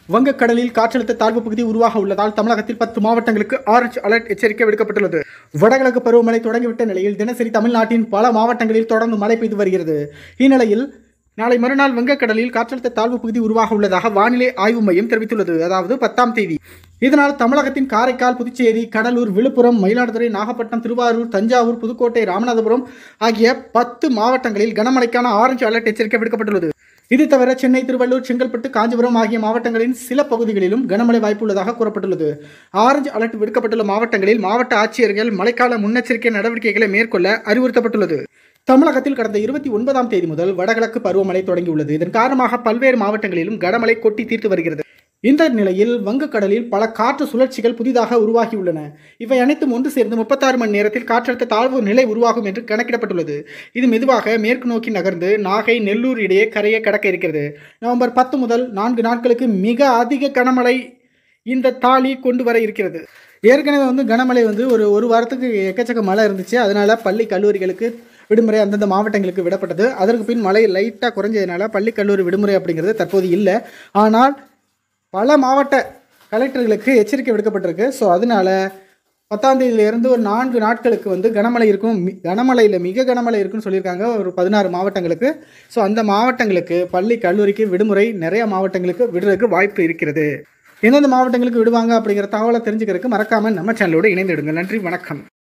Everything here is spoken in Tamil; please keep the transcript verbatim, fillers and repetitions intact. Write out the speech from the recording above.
வங்கக்கடலில் காற்றழுத்த தாழ்வு பகுதி உருவாக உள்ளதால் தமிழகத்தில் பத்து மாவட்டங்களுக்கு ஆரஞ்சு அலர்ட் எச்சரிக்கை விடுக்கப்பட்டுள்ளது. வடகிழக்கு பருவமழை தொடங்கிவிட்ட நிலையில் தினசரி தமிழ்நாட்டின் பல மாவட்டங்களில் தொடர்ந்து மழை பெய்து வருகிறது. இந்நிலையில் நாளை மறுநாள் வங்கக்கடலில் காற்றழுத்த தாழ்வு பகுதி உருவாக உள்ளதாக வானிலை ஆய்வு மையம் தெரிவித்துள்ளது. அதாவது பத்தாம் தேதி. இதனால் தமிழகத்தின் காரைக்கால், புதுச்சேரி, கடலூர், விழுப்புரம், மயிலாடுதுறை, நாகப்பட்டினம், திருவாரூர், தஞ்சாவூர், புதுக்கோட்டை, ராமநாதபுரம் ஆகிய பத்து மாவட்டங்களில் கனமழைக்கான ஆரஞ்சு அலர்ட் எச்சரிக்கை விடுக்கப்பட்டுள்ளது. இது தவிர சென்னை, திருவள்ளூர், செங்கல்பட்டு, காஞ்சிபுரம் ஆகிய மாவட்டங்களின் சில பகுதிகளிலும் கனமழை வாய்ப்புள்ளதாக கூறப்பட்டுள்ளது. ஆரஞ்சு அலர்ட் விடுக்கப்பட்டுள்ள மாவட்டங்களில் மாவட்ட ஆட்சியர்கள் மழைக்கால முன்னெச்சரிக்கை நடவடிக்கைகளை மேற்கொள்ள அறிவுறுத்தப்பட்டுள்ளது. தமிழகத்தில் கடந்த இருபத்தி ஒன்பதாம் தேதி முதல் வடகிழக்கு பருவமழை தொடங்கியுள்ளது. இதன் காரணமாக பல்வேறு மாவட்டங்களிலும் கனமழை கொட்டி தீர்த்து வருகிறது. இந்த நிலையில் வங்கக்கடலில் பல காற்று சுழற்சிகள் புதிதாக உருவாகியுள்ளன. இவை அனைத்தும் ஒன்று சேர்ந்து முப்பத்தாறு மணி நேரத்தில் காற்றழுத்த தாழ்வு நிலை உருவாகும் என்று கணக்கிடப்பட்டுள்ளது. இது மெதுவாக மேற்கு நோக்கி நகர்ந்து நாகை, நெல்லூர் இடையே கரையை கடக்க இருக்கிறது. நவம்பர் பத்து முதல் நான்கு நாட்களுக்கு மிக அதிக கனமழை இந்த தாளி கொண்டு வர இருக்கிறது. ஏற்கனவே வந்து கனமழை வந்து ஒரு ஒரு வாரத்துக்கு எக்கச்சக்க மழை இருந்துச்சு. அதனால பள்ளி கல்லூரிகளுக்கு விடுமுறை அந்தந்த மாவட்டங்களுக்கு விடப்பட்டது. அதற்கு பின் மழை லைட்டாக குறைஞ்சதுனால பள்ளி கல்லூரி விடுமுறை அப்படிங்கிறது தற்போது இல்லை. ஆனால் பல மாவட்ட கலெக்டர்களுக்கு எச்சரிக்கை விடுக்கப்பட்டிருக்கு. ஸோ அதனால பத்தாம் தேதியிலிருந்து ஒரு நான்கு நாட்களுக்கு வந்து கனமழை இருக்கும். கனமழையில் மிக கனமழை இருக்குன்னு சொல்லியிருக்காங்க ஒரு பதினாறு மாவட்டங்களுக்கு. ஸோ அந்த மாவட்டங்களுக்கு பள்ளி கல்லூரிக்கு விடுமுறை நிறைய மாவட்டங்களுக்கு விடுறதுக்கு வாய்ப்பு இருக்கிறது. எந்தெந்த மாவட்டங்களுக்கு விடுவாங்க அப்படிங்கிற தகவலை தெரிஞ்சுக்கிறதுக்கு மறக்காமல் நம்ம சேனலோடு இணைந்துடுங்க. நன்றி, வணக்கம்.